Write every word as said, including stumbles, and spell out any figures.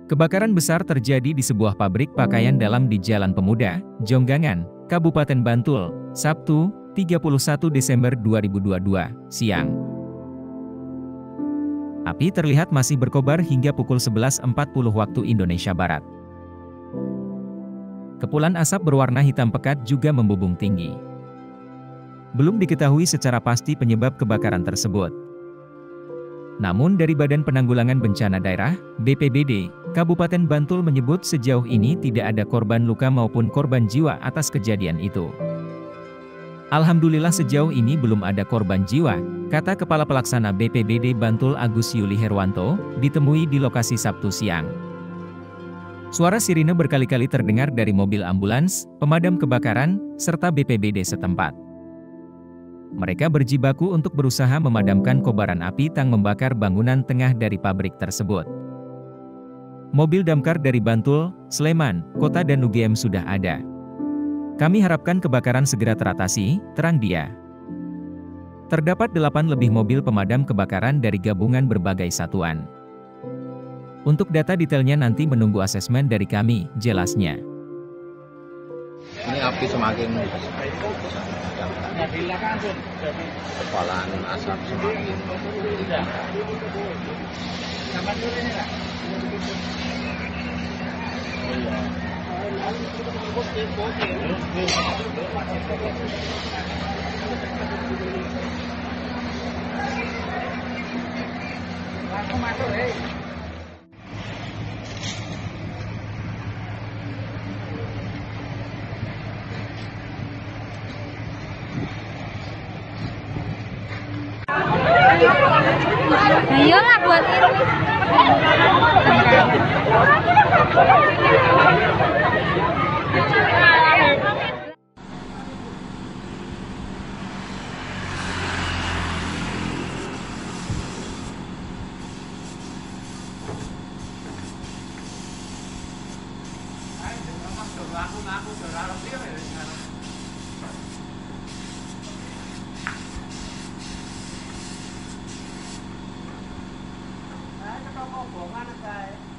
Kebakaran besar terjadi di sebuah pabrik pakaian dalam di Jalan Pemuda, Jonggangan, Kabupaten Bantul, Sabtu, tiga puluh satu Desember dua ribu dua puluh dua, siang. Api terlihat masih berkobar hingga pukul sebelas empat puluh waktu Indonesia Barat. Kepulan asap berwarna hitam pekat juga membubung tinggi. Belum diketahui secara pasti penyebab kebakaran tersebut. Namun dari Badan Penanggulangan Bencana Daerah, B P B D, Kabupaten Bantul menyebut sejauh ini tidak ada korban luka maupun korban jiwa atas kejadian itu. Alhamdulillah sejauh ini belum ada korban jiwa, kata Kepala Pelaksana B P B D Bantul Agus Yuli Herwanto, ditemui di lokasi Sabtu siang. Suara sirine berkali-kali terdengar dari mobil ambulans, pemadam kebakaran, serta B P B D setempat. Mereka berjibaku untuk berusaha memadamkan kobaran api yang membakar bangunan tengah dari pabrik tersebut. Mobil damkar dari Bantul, Sleman, Kota dan U G M sudah ada. Kami harapkan kebakaran segera teratasi, terang dia. Terdapat delapan lebih mobil pemadam kebakaran dari gabungan berbagai satuan. Untuk data detailnya nanti menunggu asesmen dari kami, jelasnya. Ini api semakin kepalan asap semakin langsung masuk, hei. Ayolah buat ini. Aku ngaku saudara dia ya sekarang. Saya ketemu bongan saya.